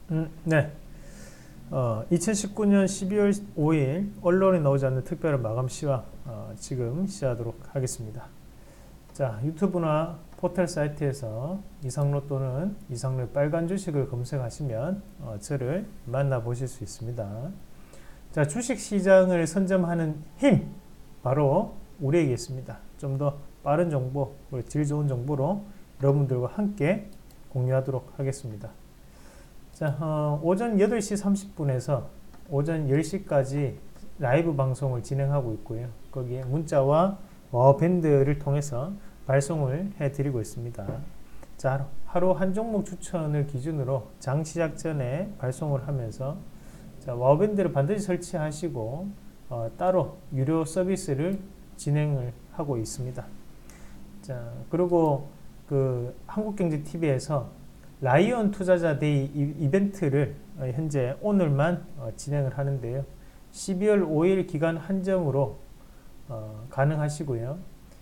네. 2019년 12월 5일 언론에 나오지 않는 특별한 마감 시황 지금 시작하도록 하겠습니다. 자, 유튜브나 포털 사이트에서 이상로 또는 이상로의 빨간 주식을 검색하시면 저를 만나보실 수 있습니다. 자, 주식 시장을 선점하는 힘 바로 우리에게 있습니다. 좀 더 빠른 정보, 질 좋은 정보로 여러분들과 함께 공유하도록 하겠습니다. 자, 오전 8시 30분에서 오전 10시까지 라이브 방송을 진행하고 있고요. 거기에 문자와 밴드를 통해서 발송을 해드리고 있습니다. 자, 하루 한 종목 추천을 기준으로 장 시작 전에 발송을 하면서 자, 와우밴드를 반드시 설치하시고 따로 유료 서비스를 진행을 하고 있습니다. 자, 그리고 그 한국경제TV에서 라이온 투자자 데이 이벤트를 현재 오늘만 진행을 하는데요. 12월 5일 기간 한정으로 가능하시고요.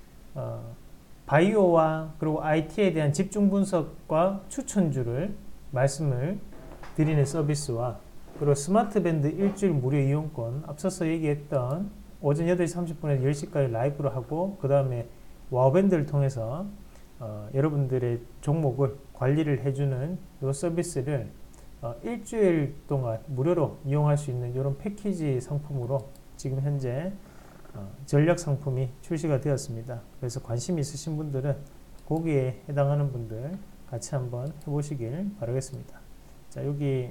바이오와 그리고 IT에 대한 집중 분석과 추천주를 말씀을 드리는 서비스와 그리고 스마트 밴드 일주일 무료 이용권, 앞서서 얘기했던 오전 8시 30분에서 10시까지 라이브로 하고 그 다음에 와우밴드를 통해서 여러분들의 종목을 관리를 해주는 이 서비스를 일주일 동안 무료로 이용할 수 있는 이런 패키지 상품으로 지금 현재 전략 상품이 출시가 되었습니다. 그래서 관심 있으신 분들은 거기에 해당하는 분들 같이 한번 해보시길 바라겠습니다. 자, 여기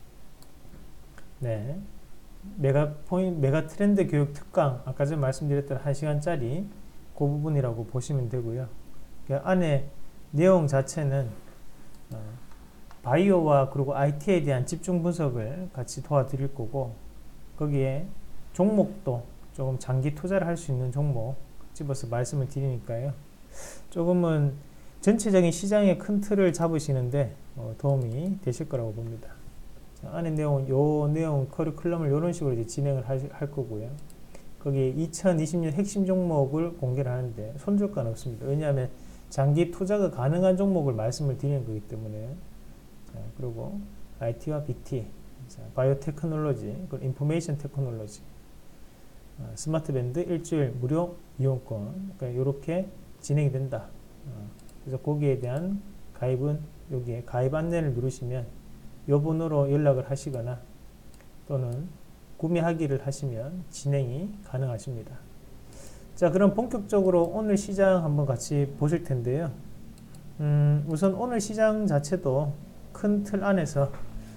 네, 메가 트렌드 교육 특강 아까 전에 말씀드렸던 1시간짜리 그 부분이라고 보시면 되고요. 그 안에 내용 자체는 바이오와 그리고 IT에 대한 집중 분석을 같이 도와드릴 거고 거기에 종목도 조금 장기 투자를 할 수 있는 종목 집어서 말씀을 드리니까요. 조금은 전체적인 시장의 큰 틀을 잡으시는데 도움이 되실 거라고 봅니다. 자, 안에 내용은 요 내용 커리큘럼을 이런 식으로 이제 진행을 할 거고요. 거기에 2020년 핵심 종목을 공개를 하는데 손절 건 없습니다. 왜냐하면 장기 투자가 가능한 종목을 말씀을 드리는 거기 때문에. 자, 그리고 IT와 BT, 자, 바이오 테크놀로지, 그리고 인포메이션 테크놀로지, 스마트 밴드 일주일 무료 이용권, 그러니까 이렇게 진행이 된다. 그래서 거기에 대한 가입은 여기에 가입 안내를 누르시면 이 번호로 연락을 하시거나 또는 구매하기를 하시면 진행이 가능하십니다. 자, 그럼 본격적으로 오늘 시장 한번 같이 보실 텐데요. 우선 오늘 시장 자체도 큰 틀 안에서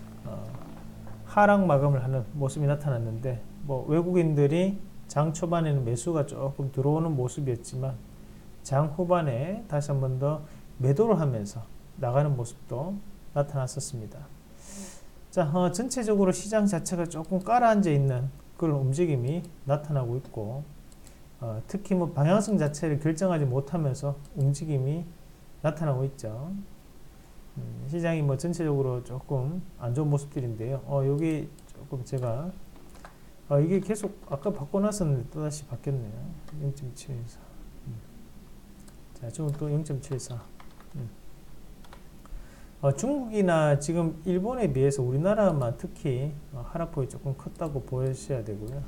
하락 마감을 하는 모습이 나타났는데 뭐 외국인들이 장 초반에는 매수가 조금 들어오는 모습이었지만 장 후반에 다시 한 번 더 매도를 하면서 나가는 모습도 나타났었습니다. 자, 전체적으로 시장 자체가 조금 깔아앉아 있는 그런 움직임이 나타나고 있고 특히 뭐 방향성 자체를 결정하지 못하면서 움직임이 나타나고 있죠. 시장이 뭐 전체적으로 조금 안 좋은 모습들인데요. 여기 조금 제가 이게 계속 아까 바꿔놨었는데 또다시 바뀌었네요. 0.74. 자, 지금 또 0.74. 중국이나 지금 일본에 비해서 우리나라만 특히 하락폭이 조금 컸다고 보셔야 되고요.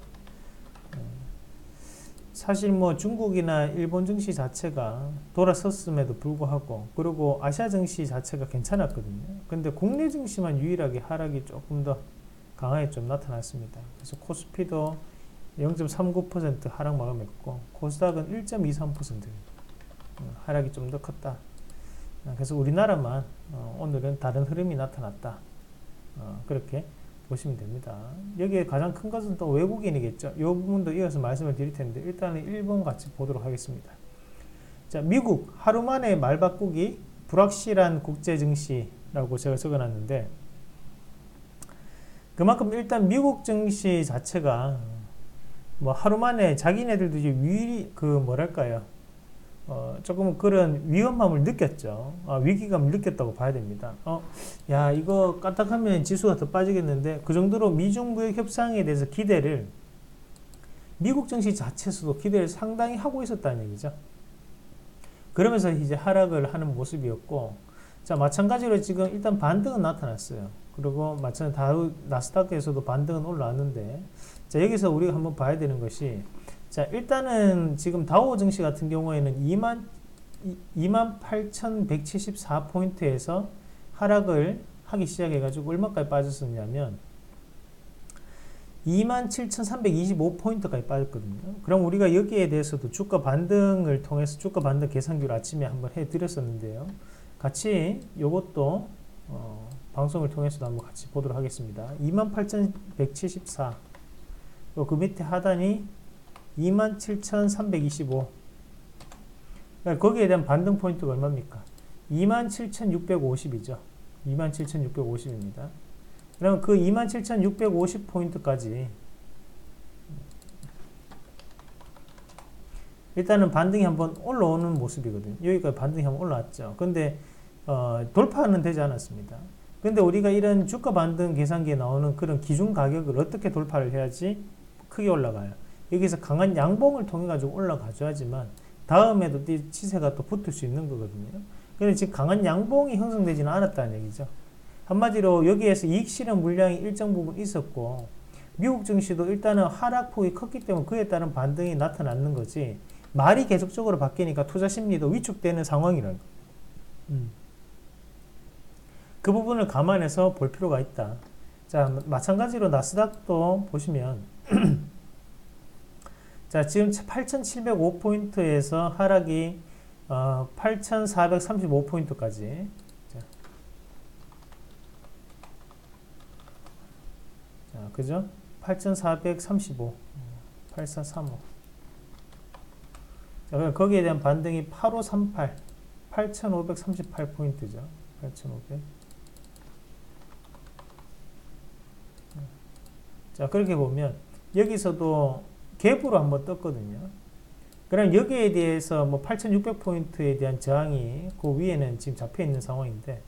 사실 뭐 중국이나 일본 증시 자체가 돌아섰음에도 불구하고 그리고 아시아 증시 자체가 괜찮았거든요. 근데 국내 증시만 유일하게 하락이 조금 더 강하게 좀 나타났습니다. 그래서 코스피도 0.39% 하락 마감했고 코스닥은 1.23% 하락이 좀 더 컸다. 그래서 우리나라만 오늘은 다른 흐름이 나타났다. 그렇게 보시면 됩니다. 여기에 가장 큰 것은 또 외국인이겠죠. 이 부분도 이어서 말씀을 드릴 텐데 일단은 일본 같이 보도록 하겠습니다. 자, 미국 하루 만에 말 바꾸기 불확실한 국제 증시라고 제가 적어놨는데 그만큼 일단 미국 증시 자체가 뭐 하루 만에 자기네들도 이제 뭐랄까요? 조금 그런 위험함을 느꼈죠. 위기감을 느꼈다고 봐야 됩니다. 야, 이거 까딱하면 지수가 더 빠지겠는데 그 정도로 미중 무역 협상에 대해서 기대를 미국 증시 자체에서도 기대를 상당히 하고 있었다는 얘기죠. 그러면서 이제 하락을 하는 모습이었고, 자, 마찬가지로 지금 일단 반등은 나타났어요. 그리고 마찬가지로 나스닥에서도 반등은 올라왔는데, 자, 여기서 우리가 한번 봐야 되는 것이, 자, 일단은 지금 다우 증시 같은 경우에는 28,174포인트에서 하락을 하기 시작해가지고 얼마까지 빠졌었냐면 27,325포인트까지 빠졌거든요. 그럼 우리가 여기에 대해서도 주가 반등을 통해서 주가 반등 계산기를 아침에 한번 해드렸었는데요. 같이 요것도 방송을 통해서도 한번 같이 보도록 하겠습니다. 28,174, 그 밑에 하단이 27,325. 그러니까 거기에 대한 반등 포인트가 얼마입니까? 27,650이죠. 27,650입니다. 그럼 그 27,650포인트까지 일단은 반등이 한번 올라오는 모습이거든요. 여기까지 반등이 한번 올라왔죠. 근데 돌파는 되지 않았습니다. 근데 우리가 이런 주가 반등 계산기에 나오는 그런 기준 가격을 어떻게 돌파를 해야지 크게 올라가요? 여기서 강한 양봉을 통해 가지고 올라가줘야지만 다음에도 시세가 또 붙을 수 있는 거거든요. 근데 지금 강한 양봉이 형성되지는 않았다는 얘기죠. 한마디로 여기에서 이익 실현 물량이 일정 부분 있었고, 미국 증시도 일단은 하락폭이 컸기 때문에 그에 따른 반등이 나타나는 거지, 말이 계속적으로 바뀌니까 투자 심리도 위축되는 상황이라는 거예요. 그 부분을 감안해서 볼 필요가 있다. 자, 마찬가지로 나스닥도 보시면 자, 지금 8,705포인트에서 하락이 8,435포인트까지. 자, 그죠? 8,435, 8435. 자, 그럼 거기에 대한 반등이 8538, 8,538포인트죠. 8,500. 자, 그렇게 보면 여기서도 갭으로 한번 떴거든요. 그럼 여기에 대해서 뭐 8600포인트에 대한 저항이 그 위에는 지금 잡혀 있는 상황인데,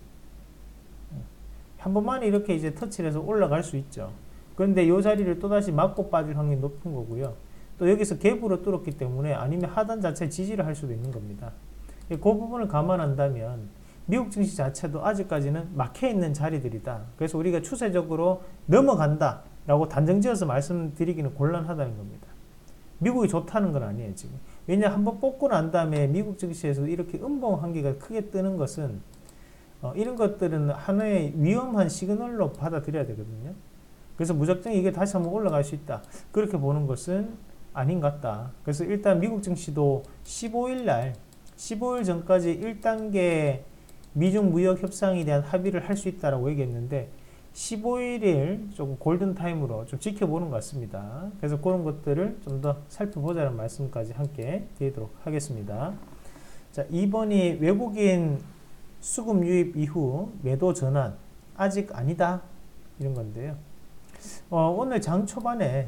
한 번만 이렇게 이제 터치를 해서 올라갈 수 있죠. 그런데 이 자리를 또다시 맞고 빠질 확률이 높은 거고요. 또 여기서 갭으로 뚫었기 때문에 아니면 하단 자체 지지를 할 수도 있는 겁니다. 그 부분을 감안한다면 미국 증시 자체도 아직까지는 막혀 있는 자리들이다. 그래서 우리가 추세적으로 넘어간다 라고 단정지어서 말씀드리기는 곤란하다는 겁니다. 미국이 좋다는 건 아니에요, 지금. 왜냐, 한번 뽑고 난 다음에 미국 증시에서 이렇게 음봉 한계가 크게 뜨는 것은 이런 것들은 하나의 위험한 시그널로 받아들여야 되거든요. 그래서 무작정 이게 다시 한번 올라갈 수 있다, 그렇게 보는 것은 아닌 것 같다. 그래서 일단 미국 증시도 15일 전까지 1단계 미중 무역 협상에 대한 합의를 할 수 있다라고 얘기했는데 15일을 조금 골든타임으로 좀 지켜보는 것 같습니다. 그래서 그런 것들을 좀 더 살펴보자는 말씀까지 함께 드리도록 하겠습니다. 자, 2번이 외국인 수급 유입 이후 매도 전환 아직 아니다, 이런 건데요. 오늘 장 초반에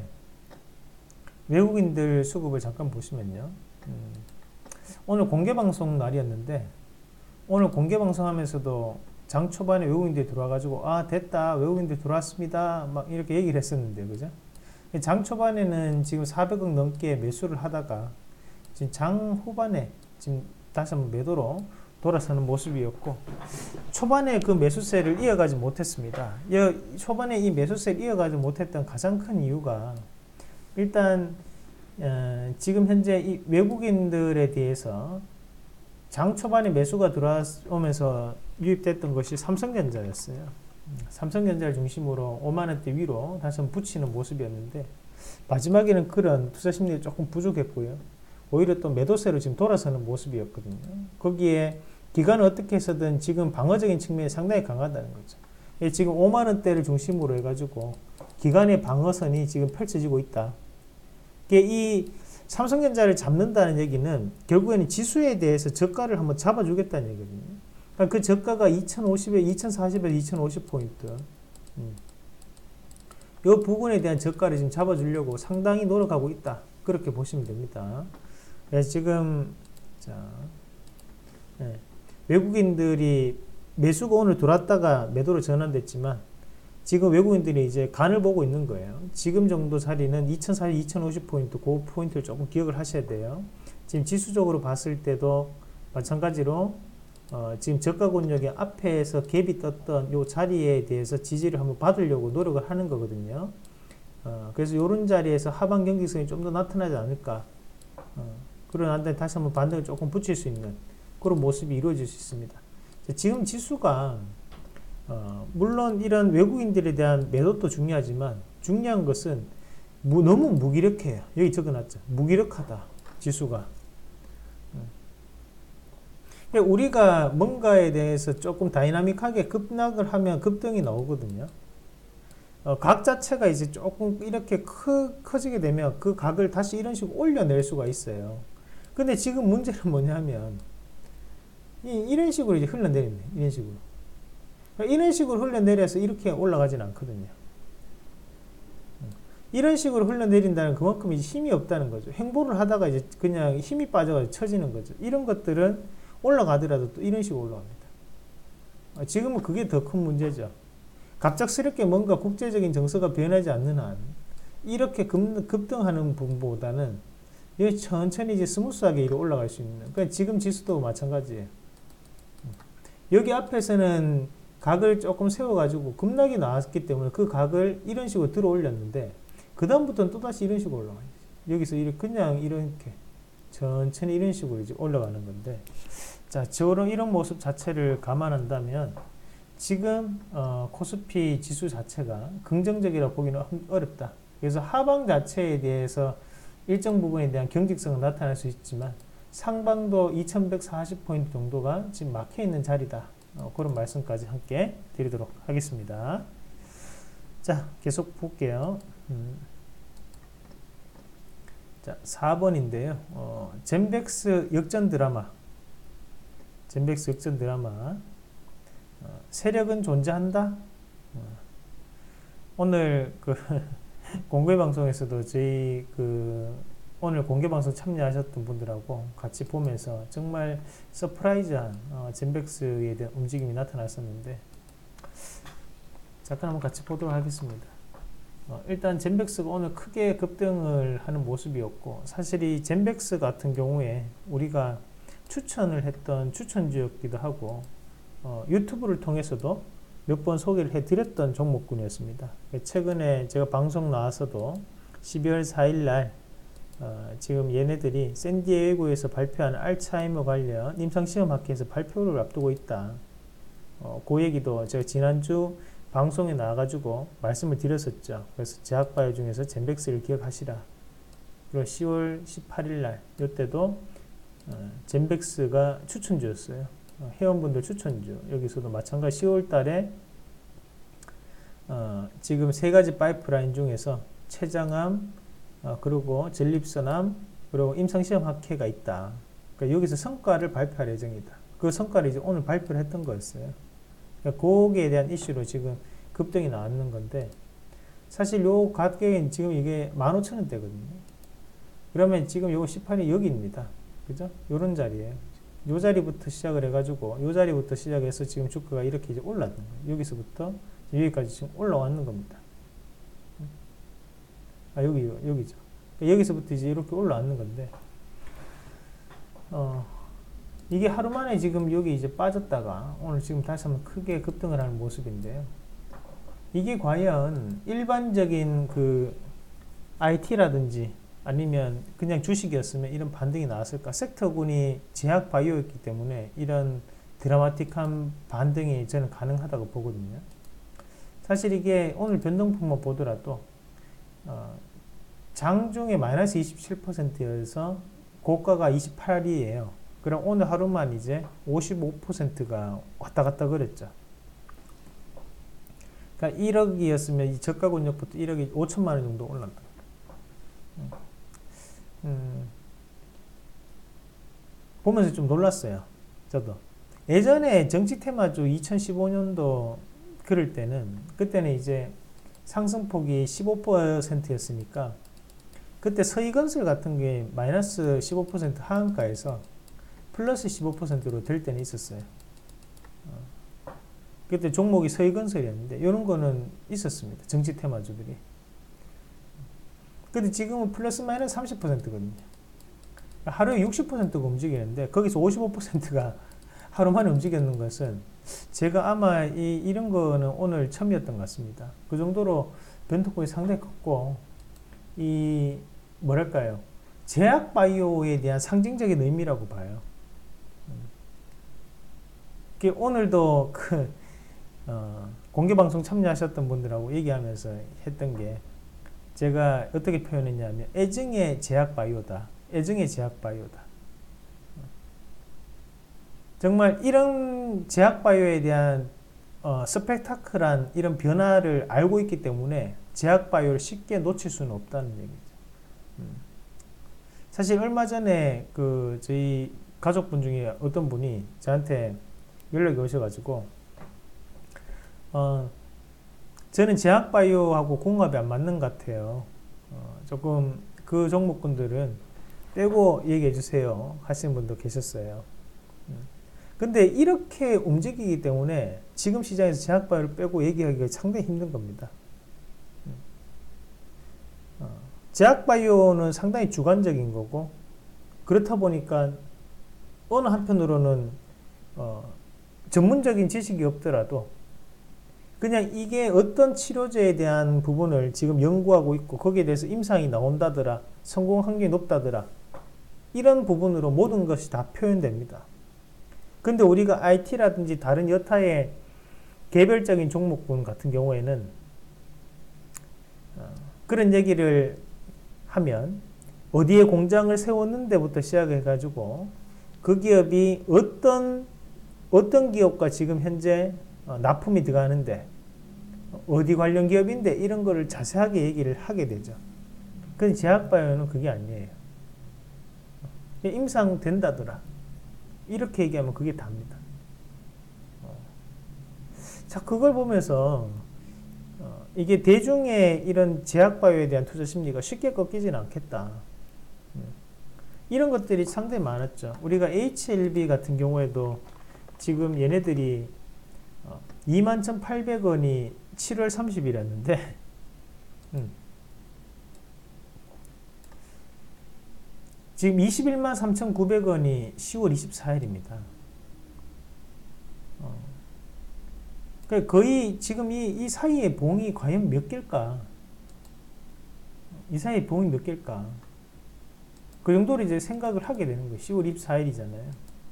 외국인들 수급을 잠깐 보시면요. 오늘 공개방송 날이었는데, 오늘 공개방송 하면서도 장 초반에 외국인들이 들어와가지고, 아, 됐다, 외국인들 들어왔습니다, 막 이렇게 얘기를 했었는데, 그죠? 장 초반에는 지금 400억 넘게 매수를 하다가, 지금 장 후반에 지금 다시 한번 매도로 돌아서는 모습이었고, 초반에 그 매수세를 이어가지 못했습니다. 초반에 이 매수세를 이어가지 못했던 가장 큰 이유가, 일단 지금 현재 이 외국인들에 대해서 장 초반에 매수가 들어오면서 유입됐던 것이 삼성전자였어요. 삼성전자를 중심으로 5만원대 위로 다시 한번 붙이는 모습이었는데, 마지막에는 그런 투자 심리가 조금 부족했고요. 오히려 또 매도세로 지금 돌아서는 모습이었거든요. 거기에 기관은 어떻게 해서든 지금 방어적인 측면이 상당히 강하다는 거죠. 지금 5만원대를 중심으로 해가지고 기관의 방어선이 지금 펼쳐지고 있다. 이 삼성전자를 잡는다는 얘기는 결국에는 지수에 대해서 저가를 한번 잡아주겠다는 얘기거든요. 그러니까 그 저가가 2050에 2040에서 2050포인트. 이 부분에 대한 저가를 지금 잡아주려고 상당히 노력하고 있다, 그렇게 보시면 됩니다. 그래서 지금 외국인들이 매수가 오늘 들어왔다가 매도로 전환됐지만, 지금 외국인들이 이제 간을 보고 있는 거예요. 지금 정도 자리는 2040, 2050포인트, 그 포인트를 조금 기억을 하셔야 돼요. 지금 지수적으로 봤을 때도 마찬가지로 지금 저가 권역의 앞에서 갭이 떴던 요 자리에 대해서 지지를 한번 받으려고 노력을 하는 거거든요. 그래서 요런 자리에서 하방 경직성이 좀 더 나타나지 않을까. 그러나 다시 한번 반등을 조금 붙일 수 있는 그런 모습이 이루어질 수 있습니다. 지금 지수가 물론 이런 외국인들에 대한 매도도 중요하지만 중요한 것은 너무 무기력해요. 여기 적어놨죠. 무기력하다. 지수가. 우리가 뭔가에 대해서 조금 다이나믹하게 급락을 하면 급등이 나오거든요. 각 자체가 이제 조금 이렇게 커지게 되면 그 각을 다시 이런 식으로 올려낼 수가 있어요. 근데 지금 문제는 뭐냐면 이런 식으로 이제 흘러내립니다. 이런 식으로. 이런 식으로 흘러내려서 이렇게 올라가지는 않거든요. 이런 식으로 흘러내린다는 그만큼 이제 힘이 없다는 거죠. 횡보를 하다가 이제 그냥 힘이 빠져가지고 처지는 거죠. 이런 것들은 올라가더라도 또 이런 식으로 올라갑니다. 지금은 그게 더 큰 문제죠. 갑작스럽게 뭔가 국제적인 정서가 변하지 않는 한 이렇게 급등하는 부분보다는 천천히 이제 스무스하게 이렇게 올라갈 수 있는. 그러니까 지금 지수도 마찬가지예요. 여기 앞에서는 각을 조금 세워가지고 급락이 나왔기 때문에 그 각을 이런 식으로 들어 올렸는데 그 다음부터는 또다시 이런 식으로 올라가요. 여기서 그냥 이렇게 천천히 이런 식으로 이제 올라가는 건데, 자, 이런 모습 자체를 감안한다면 지금 코스피 지수 자체가 긍정적이라 보기는 어렵다. 그래서 하방 자체에 대해서 일정 부분에 대한 경직성은 나타날 수 있지만 상방도 2140포인트 정도가 지금 막혀 있는 자리다. 그런 말씀까지 함께 드리도록 하겠습니다. 자, 계속 볼게요. 자, 4번인데요. 젠벡스 역전 드라마. 젠벡스 역전 드라마. 세력은 존재한다? 오늘 공개 방송에서도 저희 오늘 공개 방송 참여하셨던 분들하고 같이 보면서 정말 서프라이즈한 젠벡스에 대한 움직임이 나타났었는데, 잠깐 한번 같이 보도록 하겠습니다. 일단 젠벡스가 오늘 크게 급등을 하는 모습이었고, 사실 이 젠벡스 같은 경우에 우리가 추천을 했던 추천주였기도 하고 유튜브를 통해서도 몇 번 소개를 해드렸던 종목군이었습니다. 최근에 제가 방송 나와서도 12월 4일날 지금 얘네들이 샌디에이고에서 발표한 알츠하이머 관련 임상시험학회에서 발표를 앞두고 있다. 그 얘기도 제가 지난주 방송에 나와가지고 말씀을 드렸었죠. 그래서 제약바이오 중에서 젠벡스를 기억하시라. 그리고 10월 18일날 이때도 젠벡스가 추천주였어요. 회원분들 추천주. 여기서도 마찬가지 10월달에 지금 세 가지 파이프라인 중에서 췌장암, 그리고 전립선암, 그리고 임상시험 학회가 있다. 그러니까 여기서 성과를 발표할 예정이다. 그 성과를 이제 오늘 발표를 했던 거였어요. 그러니까 거기에 대한 이슈로 지금 급등이 나왔는 건데, 사실 요 가격은 지금 이게 15,000원대거든요. 그러면 지금 요거 18이 여기입니다. 그죠? 요런 자리에요. 요 자리부터 시작을 해가지고 요 자리부터 시작해서 지금 주가가 이렇게 이제 올랐는 거예요. 여기서부터 여기까지 지금 올라왔는 겁니다. 여기죠. 여기서부터 이제 이렇게 올라왔는 건데, 이게 하루 만에 지금 여기 이제 빠졌다가 오늘 지금 다시 한번 크게 급등을 하는 모습인데요. 이게 과연 일반적인 IT라든지 아니면 그냥 주식이었으면 이런 반등이 나왔을까? 섹터군이 제약 바이오였기 때문에 이런 드라마틱한 반등이 저는 가능하다고 보거든요. 사실 이게 오늘 변동폭만 보더라도 장중에 마이너스 27%여서 고가가 28이에요. 그럼 오늘 하루만 이제 55%가 왔다 갔다 그랬죠. 그러니까 1억이었으면 이 저가 권역부터 1억이 5천만 원 정도 올랐다. 보면서 좀 놀랐어요. 저도. 예전에 정치 테마주 2015년도 그럴 때는, 그때는 이제 상승폭이 15%였으니까 그때 서희건설 같은 게 마이너스 15% 하한가에서 플러스 15%로 될 때는 있었어요. 그때 종목이 서희건설이었는데 이런 거는 있었습니다. 정치 테마주들이. 근데 지금은 플러스 마이너스 30%거든요. 하루에 60%가 움직이는데 거기서 55%가 하루 만에 움직였는 것은 제가 아마 이런 거는 오늘 처음이었던 것 같습니다. 그 정도로 변동폭이 상당히 컸고, 이 뭐랄까요, 제약바이오에 대한 상징적인 의미라고 봐요. 오늘도 공개방송 참여하셨던 분들하고 얘기하면서 했던 게, 제가 어떻게 표현했냐면 애증의 제약바이오다. 애증의 제약바이오다. 정말 이런 제약바이오에 대한 스펙타클한 이런 변화를 알고 있기 때문에 제약바이오를 쉽게 놓칠 수는 없다는 얘기죠. 사실 얼마 전에 저희 가족분 중에 어떤 분이 저한테 연락이 오셔가지고, 저는 제약바이오하고 궁합이 안 맞는 것 같아요. 조금 그 종목군들은 빼고 얘기해 주세요 하시는 분도 계셨어요. 근데 이렇게 움직이기 때문에 지금 시장에서 제약바이오를 빼고 얘기하기가 상당히 힘든 겁니다. 제약바이오는 상당히 주관적인 거고, 그렇다 보니까 어느 한편으로는 전문적인 지식이 없더라도 그냥 이게 어떤 치료제에 대한 부분을 지금 연구하고 있고 거기에 대해서 임상이 나온다더라, 성공 확률이 높다더라, 이런 부분으로 모든 것이 다 표현됩니다. 근데 우리가 IT라든지 다른 여타의 개별적인 종목군 같은 경우에는 그런 얘기를 하면 어디에 공장을 세웠는데부터 시작해가지고 그 기업이 어떤 기업과 지금 현재 납품이 들어가는데 어디 관련 기업인데 이런 거를 자세하게 얘기를 하게 되죠. 근데 제약바이오는 그게 아니에요. 임상 된다더라, 이렇게 얘기하면 그게 답니다. 자, 그걸 보면서 이게 대중의 이런 제약바이오에 대한 투자 심리가 쉽게 꺾이지는 않겠다. 이런 것들이 상당히 많았죠. 우리가 HLB 같은 경우에도 지금 얘네들이 21,800원이 7월 30일이었는데 지금 21만 3,900원이 10월 24일입니다. 거의 지금 이 사이의 봉이 과연 몇 개일까? 이 사이의 봉이 몇 개일까? 그 정도로 이제 생각을 하게 되는 거예요. 10월 24일이잖아요.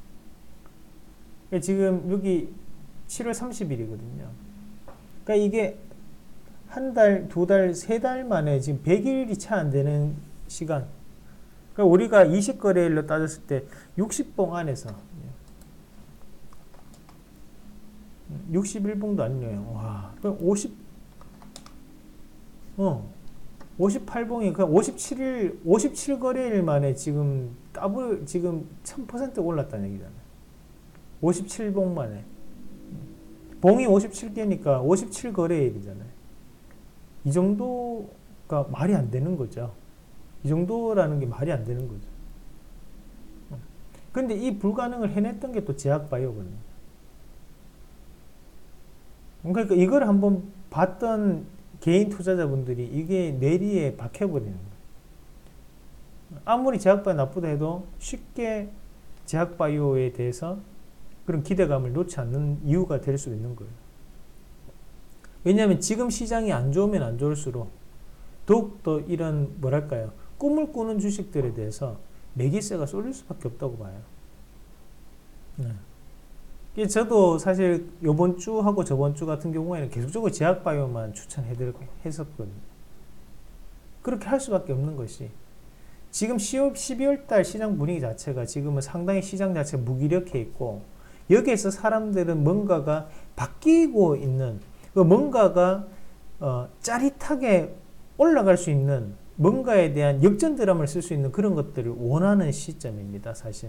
지금 여기 7월 30일이거든요. 그러니까 이게 한 달, 두 달, 세 달 만에 지금 100일이 채 안 되는 시간. 그러니까 우리가 20거래일로 따졌을 때 60봉 안에서 61봉도 아니네요. 와, 58봉이 그냥 57거래일 만에 지금 지금 1000% 올랐다는 얘기잖아요. 57봉 만에. 봉이 57개니까 57거래일이잖아요. 이 정도가 말이 안 되는 거죠. 이 정도라는 게 말이 안 되는 거죠. 근데 이 불가능을 해냈던 게 또 제약바이오거든요. 그러니까 이걸 한번 봤던 개인 투자자분들이 이게 뇌리에 박혀버리는 거예요. 아무리 제약바이오 나쁘다 해도 쉽게 제약바이오에 대해서 그런 기대감을 놓지 않는 이유가 될 수도 있는 거예요. 왜냐하면 지금 시장이 안 좋으면 안 좋을수록 더욱더 이런 뭐랄까요, 꿈을 꾸는 주식들에 대해서 매기세가 쏠릴 수밖에 없다고 봐요. 저도 사실 이번 주하고 저번 주 같은 경우에는 계속적으로 제약바이오만 했었거든요. 그렇게 할 수밖에 없는 것이, 지금 12월 달 시장 분위기 자체가 지금은 상당히 시장 자체가 무기력해 있고, 여기에서 사람들은 뭔가가 바뀌고 있는, 뭔가가 짜릿하게 올라갈 수 있는 뭔가에 대한 역전 드라마를 쓸 수 있는 그런 것들을 원하는 시점입니다, 사실.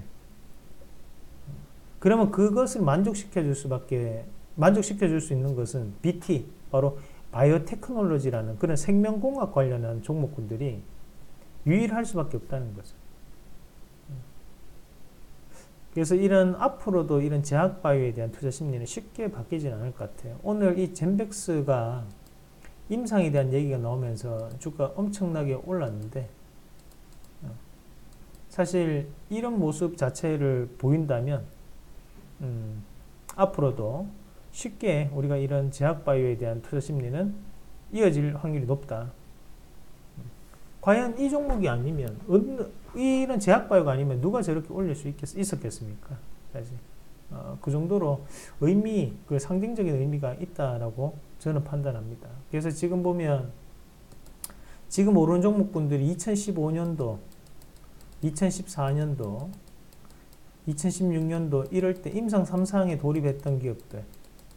그러면 그것을 만족시켜 줄 수 있는 것은 BT, 바로 바이오테크놀로지라는 그런 생명공학 관련한 종목군들이 유일할 수밖에 없다는 거죠. 그래서 앞으로도 이런 제약바이오에 대한 투자 심리는 쉽게 바뀌지는 않을 것 같아요. 오늘 이 젠백스가 임상에 대한 얘기가 나오면서 주가 엄청나게 올랐는데, 사실 이런 모습 자체를 보인다면 앞으로도 쉽게 우리가 이런 제약바이오에 대한 투자 심리는 이어질 확률이 높다. 과연 이 종목이 아니면 이런 제약바이오가 아니면 누가 저렇게 올릴 수 있었겠습니까? 사실 그 정도로 그 상징적인 의미가 있다라고 저는 판단합니다. 그래서 지금 보면 지금 오른 종목군들이 2015년도, 2014년도, 2016년도 이럴 때 임상 3상에 돌입했던 기업들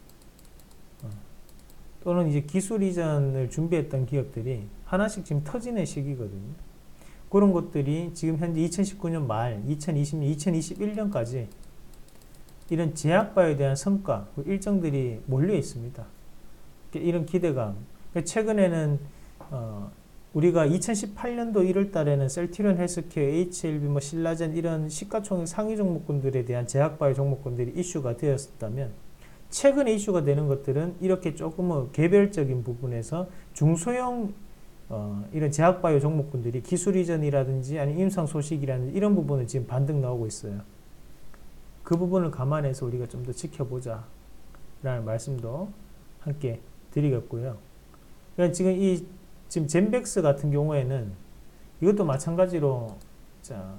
또는 이제 기술 이전을 준비했던 기업들이 하나씩 지금 터지는 시기거든요. 그런 것들이 지금 현재 2019년 말, 2020년, 2021년까지 이런 제약바이오에 대한 성과, 일정들이 몰려 있습니다. 이런 기대감. 최근에는 우리가 2018년도 1월 달에는 셀티리온 헬스케어, HLB, 신라젠 이런 시가총액 상위 종목군들에 대한 제약바이오 종목군들이 이슈가 되었다면 최근에 이슈가 되는 것들은 이렇게 조금 개별적인 부분에서 중소형 이런 제약바이오 종목군들이 기술 이전이라든지 아니면 임상 소식이라든지 이런 부분은 지금 반등 나오고 있어요. 그 부분을 감안해서 우리가 좀 더 지켜보자 라는 말씀도 함께 드리겠고요. 그러니까 지금 젠백스 같은 경우에는 이것도 마찬가지로 자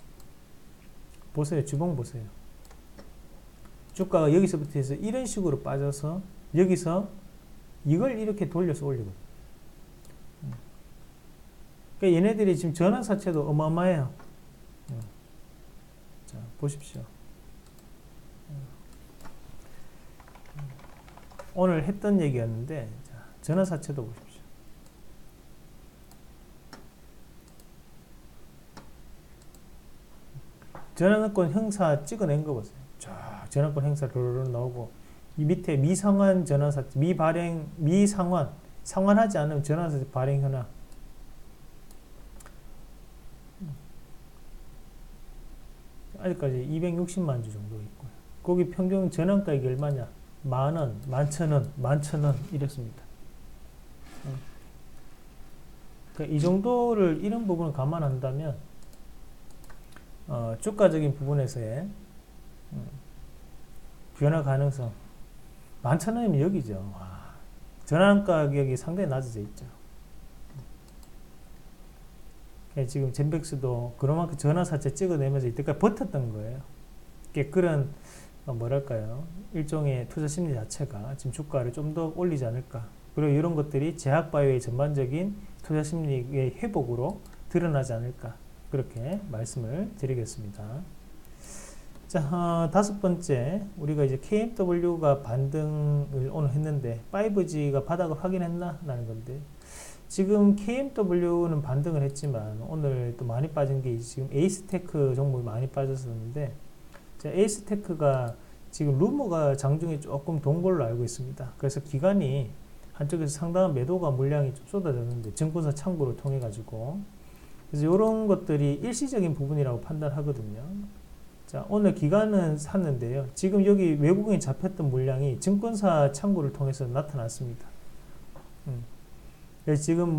보세요. 주봉 보세요. 주가가 여기서부터 해서 이런 식으로 빠져서 여기서 이걸 이렇게 돌려서 올리거든요. 그러니까 얘네들이 지금 전환사채도 어마어마해요. 자, 보십시오. 오늘 했던 얘기였는데, 자, 전환사채도 보십시오. 전환권 형사 찍어낸 거 보세요. 쫙 전환권 행사 르르르 나오고 이 밑에 미상환 전환사채, 상환하지 않으면 전환사채 발행 현황. 아직까지 260만 주 정도 있고요. 거기 평균 전환가액이 얼마냐? 10,000원, 11,000원, 11,000원 이렇습니다. 그러니까 이 정도를 이런 부분을 감안한다면 주가적인 부분에서의 변화 가능성 11,000원이면 여기죠. 와, 전환 가격이 상당히 낮아져 있죠. 지금 젠백스도 그만큼 전환사채 찍어내면서 이때까지 버텼던 거예요. 그런 뭐랄까요, 일종의 투자 심리 자체가 지금 주가를 좀 더 올리지 않을까. 그리고 이런 것들이 제약바이오의 전반적인 투자 심리의 회복으로 드러나지 않을까, 그렇게 말씀을 드리겠습니다. 자, 다섯 번째, 우리가 이제 KMW가 반등을 오늘 했는데 5G가 바닥을 확인했나? 라는 건데, 지금 KMW는 반등을 했지만 오늘 또 많이 빠진 게 지금 에이스테크 종목이 많이 빠졌었는데, 에이스테크가 지금 루머가 장중에 조금 돈 걸로 알고 있습니다. 그래서 기관이 한쪽에서 상당한 매도가 물량이 좀 쏟아졌는데, 증권사 창구를 통해 가지고, 그래서 이런 것들이 일시적인 부분이라고 판단하거든요. 자, 오늘 기관은 샀는데요. 지금 여기 외국인이 잡혔던 물량이 증권사 창구를 통해서 나타났습니다. 그래서 지금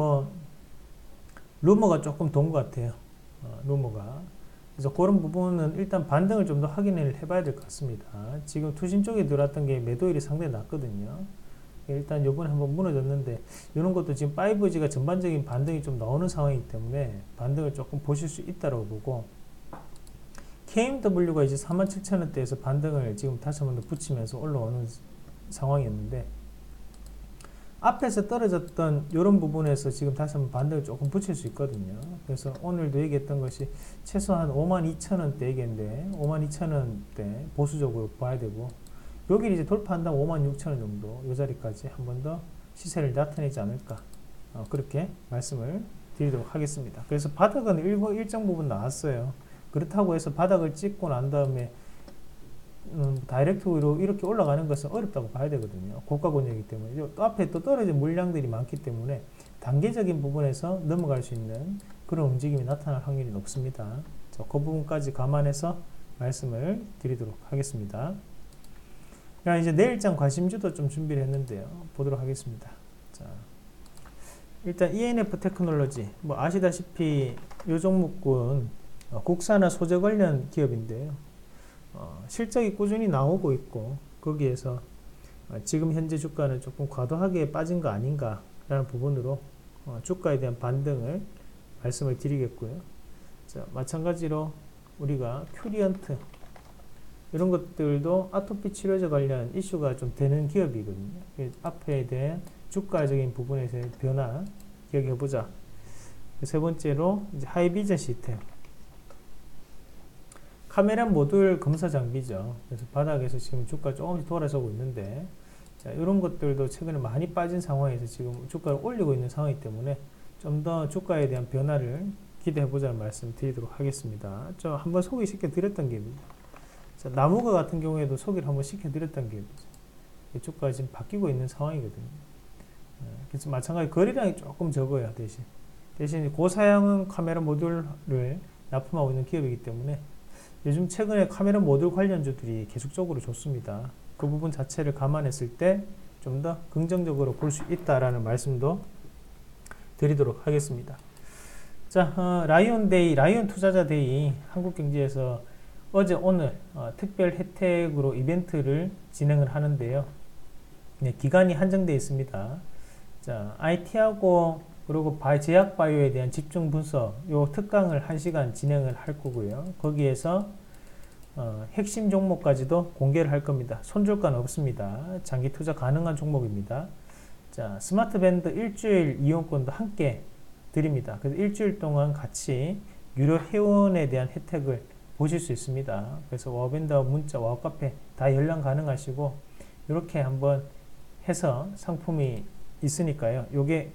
루머가 조금 돈 것 같아요. 루머가. 그래서 그런 부분은 일단 반등을 좀 더 확인을 해봐야 될 것 같습니다. 지금 투신 쪽에 들어왔던 게 매도율이 상당히 낮거든요. 일단 요번에 한번 무너졌는데, 이런 것도 지금 5G가 전반적인 반등이 좀 나오는 상황이기 때문에 반등을 조금 보실 수 있다고 보고, KMW가 이제 47,000원대에서 반등을 지금 다시 한번 더 붙이면서 올라오는 상황이었는데, 앞에서 떨어졌던 이런 부분에서 지금 다시 한번 반등을 조금 붙일 수 있거든요. 그래서 오늘도 얘기했던 것이 최소한 52,000원대 얘기인데, 52,000원대 보수적으로 봐야 되고, 여기를 이제 돌파한다면 56,000원 정도, 이 자리까지 한 번 더 시세를 나타내지 않을까, 그렇게 말씀을 드리도록 하겠습니다. 그래서 바닥은 일정 부분 나왔어요. 그렇다고 해서 바닥을 찍고 난 다음에 다이렉트로 이렇게 올라가는 것은 어렵다고 봐야 되거든요. 고가 권역이기 때문에. 또 앞에 또 떨어진 물량들이 많기 때문에 단계적인 부분에서 넘어갈 수 있는 그런 움직임이 나타날 확률이 높습니다. 자, 그 부분까지 감안해서 말씀을 드리도록 하겠습니다. 이제 내일장 관심주도 좀 준비를 했는데요. 보도록 하겠습니다. 자, 일단 ENF 테크놀로지, 아시다시피 이 종목군 국산화 소재 관련 기업인데요. 실적이 꾸준히 나오고 있고 거기에서 지금 현재 주가는 조금 과도하게 빠진 거 아닌가 라는 부분으로 주가에 대한 반등을 말씀을 드리겠고요. 자, 마찬가지로 우리가 큐리언트 이런 것들도 아토피 치료제 관련 이슈가 좀 되는 기업이거든요. 앞에 대한 주가적인 부분에서의 변화 기억해보자. 세 번째로 이제 하이비전 시스템. 카메라 모듈 검사 장비죠. 그래서 바닥에서 지금 주가 조금씩 돌아서고 있는데, 자, 이런 것들도 최근에 많이 빠진 상황에서 지금 주가를 올리고 있는 상황이기 때문에 좀 더 주가에 대한 변화를 기대해보자는 말씀 드리도록 하겠습니다. 저 한번 소개시켜 드렸던 기업입니다. 자, 나무가 같은 경우에도 소개를 한번 시켜드렸던 기업이죠. 주가가 지금 바뀌고 있는 상황이거든요. 그래서 마찬가지 거래량이 조금 적어요. 대신 고사양은 카메라 모듈을 납품하고 있는 기업이기 때문에 요즘 최근에 카메라 모듈 관련주들이 계속적으로 좋습니다. 그 부분 자체를 감안했을 때 좀 더 긍정적으로 볼 수 있다라는 말씀도 드리도록 하겠습니다. 자, 라이온데이, 라이온 투자자 데이 한국경제에서 어제 오늘 특별 혜택으로 이벤트를 진행을 하는데요. 네, 기간이 한정되어 있습니다. 자, IT하고 그리고 제약바이오에 대한 집중 분석 요 특강을 1시간 진행을 할 거고요. 거기에서 핵심 종목까지도 공개를 할 겁니다. 손절가는 없습니다. 장기 투자 가능한 종목입니다. 자, 스마트 밴드 일주일 이용권도 함께 드립니다. 그래서 일주일 동안 같이 유료 회원에 대한 혜택을 보실 수 있습니다. 그래서 와우밴드와 문자, 와우카페 다 연락 가능하시고 이렇게 한번 해서 상품이 있으니까요. 요게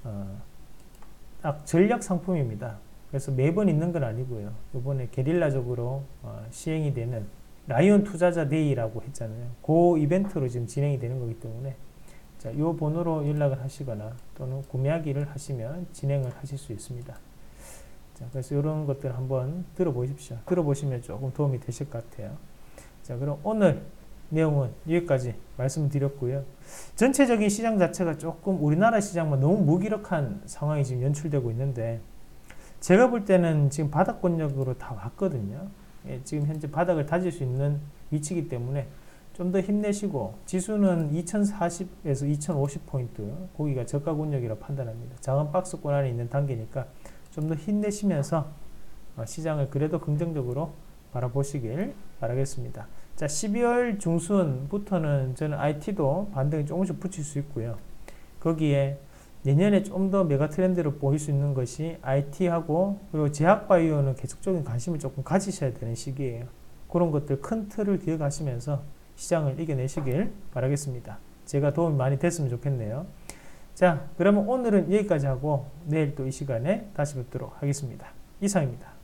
딱 전략 상품입니다. 그래서 매번 있는 건 아니고요. 이번에 게릴라적으로 시행이 되는 라이온 투자자 데이라고 했잖아요. 그 이벤트로 지금 진행이 되는 거기 때문에 자, 이 번호로 연락을 하시거나 또는 구매하기를 하시면 진행을 하실 수 있습니다. 자, 그래서 이런 것들 한번 들어보십시오. 들어보시면 조금 도움이 되실 것 같아요. 자, 그럼 오늘 내용은 여기까지 말씀드렸고요. 전체적인 시장 자체가 조금 우리나라 시장만 너무 무기력한 상황이 지금 연출되고 있는데 제가 볼 때는 지금 바닥권역으로 다 왔거든요. 예, 지금 현재 바닥을 다질 수 있는 위치이기 때문에 좀 더 힘내시고 지수는 2040에서 2050포인트 거기가 저가 권역이라고 판단합니다. 작은 박스권 안에 있는 단계니까 좀 더 힘내시면서 시장을 그래도 긍정적으로 바라보시길 바라겠습니다. 자, 12월 중순부터는 저는 IT도 반등이 조금씩 붙일 수 있고요. 거기에 내년에 좀 더 메가 트렌드를 보일 수 있는 것이 IT하고 그리고 제약바이오는 계속적인 관심을 조금 가지셔야 되는 시기예요. 그런 것들 큰 틀을 기억하시면서 시장을 이겨내시길 바라겠습니다. 제가 도움이 많이 됐으면 좋겠네요. 자, 그러면 오늘은 여기까지 하고 내일 또 이 시간에 다시 뵙도록 하겠습니다. 이상입니다.